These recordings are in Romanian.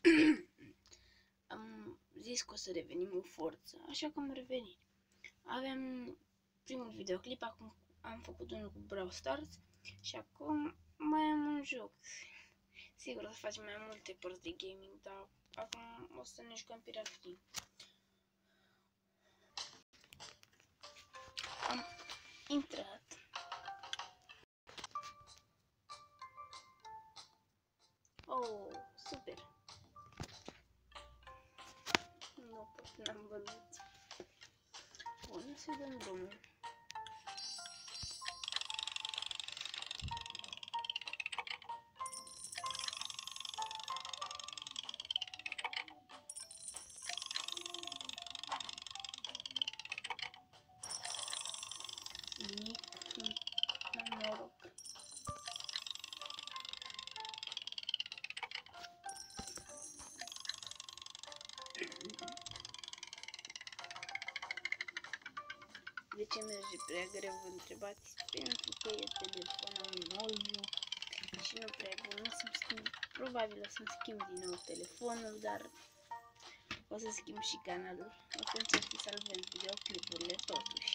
Am zis că o să revenim în forță, așa că am revenit. Avem primul videoclip, acum am făcut unul cu Brawl Stars și acum mai am un joc. Sigur o să facem mai multe părți de gaming, dar acum o să ne jucăm pirații. Am intrat. Oh, super! Nu pot, n-am văzut. Bun, să dăm drumul. N-am noroc. De ce merge prea greu, vă întrebați? Pentru că e telefonul nou și nu prea bun. O să-mi schimb, probabil o să-mi schimb din nou telefonul, dar o să schimb și canalul. O să încerc să salvez videoclipurile totuși.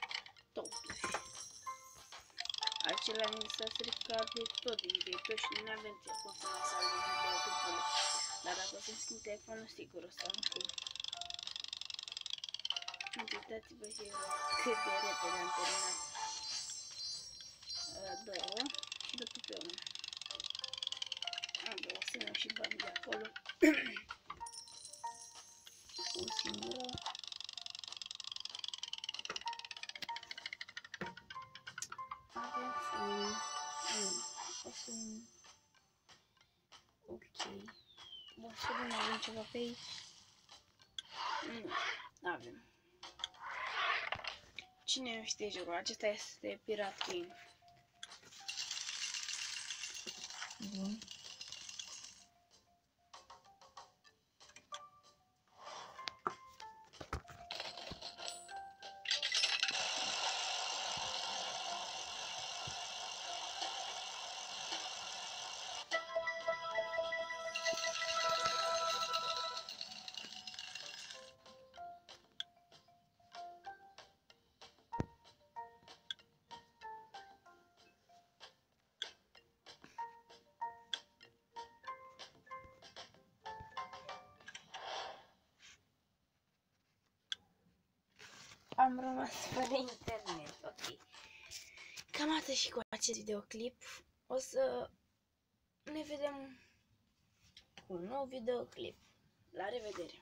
Acela mi s-a stricat de tot din viitor și nu avem cum să mai salvez videoclipurile. Dar dacă o să-mi schimb telefonul, sigur o să am cum. Uitați-vă și cât de repede am terminat două și după pe una. Am două să iau și bani de acolo. O singură. Avem full. O să... Ok. Bun, să vedem, avem ceva pe aici. Nu avem. Cine nu știe jocul? Acesta este Pirate King. Bun. Am rămas fără internet, ok. Cam atât și cu acest videoclip. O să ne vedem cu un nou videoclip. La revedere!